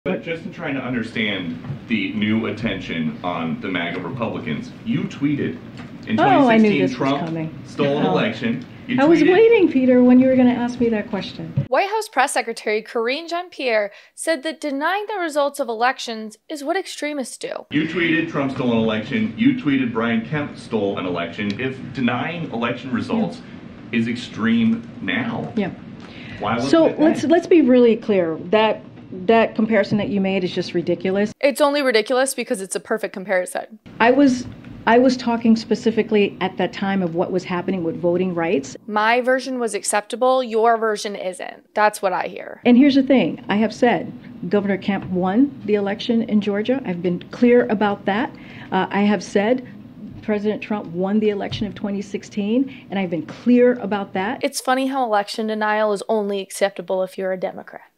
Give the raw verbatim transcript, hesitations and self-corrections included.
But just in trying to understand the new attention on the MAGA Republicans, you tweeted in Oh, I knew twenty sixteen this was Trump coming. stole an Oh. election. You I was tweeted- waiting, Peter, when you were going to ask me that question. White House Press Secretary Karine Jean-Pierre said that denying the results of elections is what extremists do. You tweeted Trump stole an election. You tweeted Brian Kemp stole an election. If denying election results yeah. is extreme now, yeah. why wasn't so it then? let's let's be really clear. That that comparison that you made is just ridiculous. It's only ridiculous because it's a perfect comparison. I was I was talking specifically at that time of what was happening with voting rights. My version was acceptable. Your version isn't. That's what I hear. And here's the thing. I have said Governor Kemp won the election in Georgia. I've been clear about that. Uh, I have said President Trump won the election of twenty sixteen, and I've been clear about that. It's funny how election denial is only acceptable if you're a Democrat.